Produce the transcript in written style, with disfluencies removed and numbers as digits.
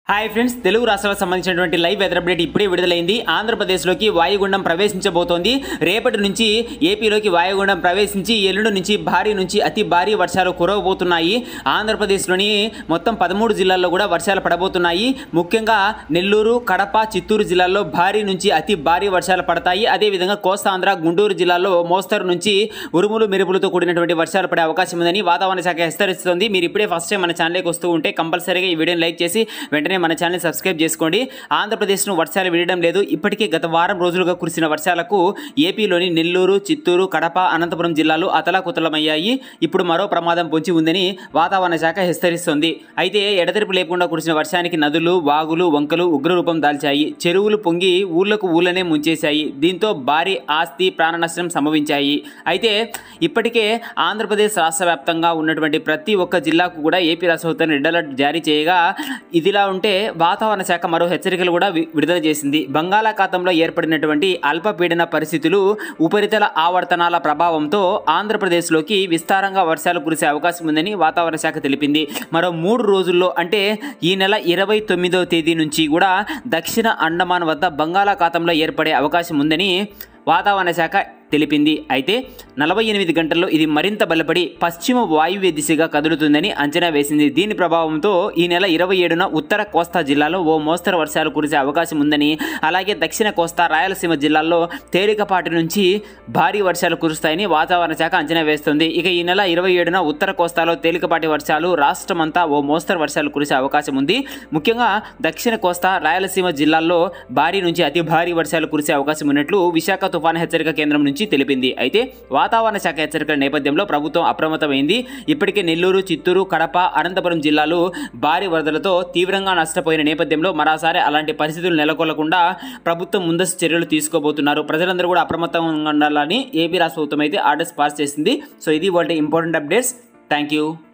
Hi friends, Telugu రాష్ట్రాలకు సంబంధించినటువంటి live weather update ఇప్పుడే విడుదలైంది. ఆంధ్రప్రదేశ్లోకి వాయుగుండం ప్రవేశించబోతోంది. రేపటి నుంచి ఏపీలోకి వాయుగుండం ప్రవేశించి ఎల్లుండి నుంచి భారీ నుంచి అతి భారీ వర్షాలు కురవబోతున్నాయి. ఆంధ్రప్రదేశ్లోని మొత్తం 13 జిల్లాల్లో కూడా వర్షాలు పడబోతున్నాయి. ముఖ్యంగా నెల్లూరు, కడప, చిత్తూరు జిల్లాల్లో భారీ నుంచి అతి భారీ వర్షాలు పడతాయి. అదేవిధంగా కోస్తాంధ్ర, గుంటూరు జిల్లాల్లో మోస్తరు నుంచి ఉరుములు మెరుపులతో కూడినటువంటి వర్షాలు పడే అవకాశం ఉందని వాతావరణ శాఖ హెచ్చరిస్తోంది. మీరు ఇప్పుడే ఫస్ట్ టైం మన ఛానల్కి వస్తూ ఉంటే కంపల్సరీగా ఈ వీడియోని లైక్ చేసి వెంటనే మన ఛానల్ సబ్స్క్రైబ్ చేసుకోండి. ఆంధ్రప్రదేశ్ను వర్షాలు వీడడం లేదు. ఇప్పటికే గత వారం రోజులుగా కురిసిన వర్షాలకు ఏపీలోని నెల్లూరు, చిత్తూరు, కడప, అనంతపురం జిల్లాలు అతలాకుతలమయ్యాయి. ఇప్పుడు మరో ప్రమాదం పొంచి ఉందని వాతావరణ శాఖ హెచ్చరిస్తోంది. అయితే ఎడతెరిపి లేకుండా కురిసిన వర్షానికి నదులు, వాగులు, వంకలు ఉగ్రరూపం దాల్చాయి. చెరువులు పొంగి ఊళ్ళనే ముంచేశాయి. దీంతో భారీ ఆస్తి, ప్రాణ నష్టం సంభవించాయి. అయితే ఇప్పటికే ఆంధ్రప్రదేశ్ రాష్ట్ర వ్యాప్తంగా ఉన్నటువంటి ప్రతి ఒక్క జిల్లాకు కూడా ఏపీ రాష్ట్ర ప్రభుత్వం రెడ్ అలర్ట్ జారీ చేయగా, ఇదిలా ఉంటే వాతావరణ శాఖ మరో హెచ్చరికలు కూడా విడుదల చేసింది. బంగాళాఖాతంలో ఏర్పడినటువంటి అల్పపీడన పరిస్థితులు, ఉపరితల ఆవర్తనాల ప్రభావంతో ఆంధ్రప్రదేశ్లోకి విస్తారంగా వర్షాలు కురిసే అవకాశం ఉందని వాతావరణ శాఖ తెలిపింది. మరో 3 రోజుల్లో అంటే ఈ నెల 29వ తేదీ నుంచి కూడా దక్షిణ అండమాన్ వద్ద బంగాళాఖాతంలో ఏర్పడే అవకాశం ఉందని వాతావరణ శాఖ తెలిపింది. అయితే 48 గంటల్లో ఇది మరింత బలపడి పశ్చిమ వాయువ్య దిశగా కదులుతుందని అంచనా వేసింది. దీని ప్రభావంతో ఈ నెల 27న ఉత్తర కోస్తా జిల్లాలో ఓ మోస్తరు వర్షాలు కురిసే అవకాశం ఉందని, అలాగే దక్షిణ కోస్తా, రాయలసీమ జిల్లాల్లో తేలికపాటి నుంచి భారీ వర్షాలు కురుస్తాయని వాతావరణ శాఖ అంచనా వేస్తుంది. ఇక ఈ నెల 27న ఉత్తర కోస్తాలో తేలికపాటి వర్షాలు, రాష్ట్రమంతా ఓ మోస్తరు వర్షాలు కురిసే అవకాశం ఉంది. ముఖ్యంగా దక్షిణ కోస్తా, రాయలసీమ జిల్లాల్లో భారీ నుంచి అతి భారీ వర్షాలు కురిసే అవకాశం ఉన్నట్లు విశాఖ తుఫాను హెచ్చరిక కేంద్రం నుంచి తెలిపింది. అయితే వాతావరణ శాఖ హెచ్చరికల నేపథ్యంలో ప్రభుత్వం అప్రమత్తమైంది. ఇప్పటికే నెల్లూరు, చిత్తూరు, కడప, అనంతపురం జిల్లాలు భారీ వరదలతో తీవ్రంగా నష్టపోయిన నేపథ్యంలో మరోసారి అలాంటి పరిస్థితులు నెలకొల్లకుండా ప్రభుత్వం ముందస్తు చర్యలు తీసుకోబోతున్నారు. ప్రజలందరూ కూడా అప్రమత్తంగా ఉండాలని ఏపీ రాష్ట్ర ప్రభుత్వం అయితే ఆర్డర్స్ పాస్ చేసింది. సో ఇది వాళ్ళ ఇంపార్టెంట్ అప్డేట్స్. Thank you.